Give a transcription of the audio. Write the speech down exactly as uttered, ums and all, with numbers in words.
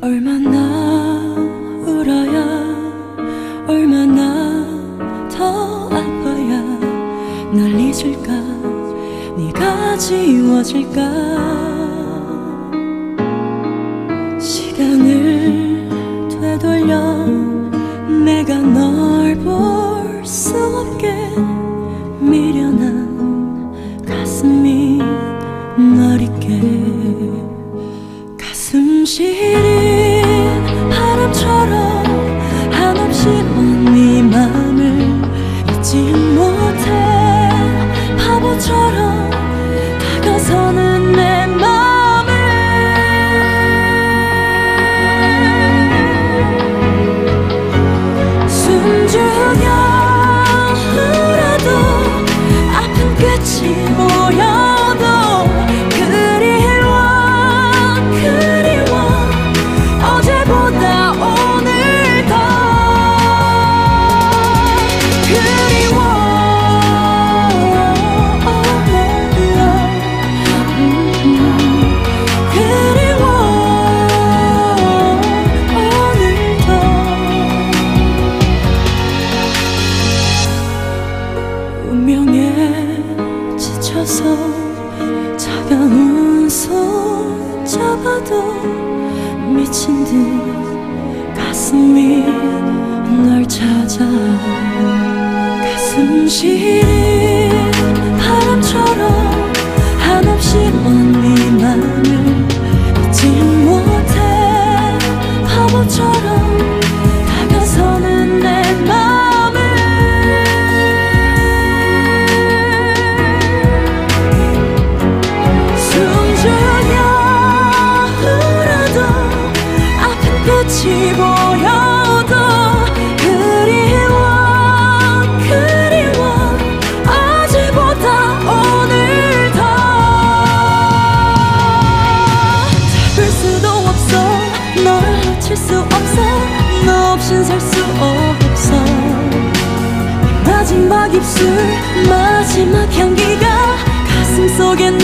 얼마나 울어야, 얼마나 더 아파야 널 잊을까, 네가 지워질까. 시간을 되돌려 내가 널 볼 수 없게 미련한 가슴이 널 잊게. 가슴 시린 바람처럼 한없이 먼 네 맘을 잊지 못해. 바보처럼 다가서는 내 맘을 숨죽여 울어도 아픈 끝이 보여도 그리워 그리워 어제보다 오늘 더 그리워. 그리워 오늘도. 운명에 지쳐서 차가운 손 잡아도 미친 듯 가슴이 널 찾아. 가슴 시린 바람처럼 한없이 먼 네 맘을 잊지 못해. 바보처럼 다가서는 내 맘을 숨죽여 울어도 아픈 끝이 보여도 그리워 그리워 어제보다 오늘 더. 잡을 수도 없어, 널 놓칠 수 없어, 너 없인 살 수 없어. 마지막 입술 마지막 향기가 가슴 속에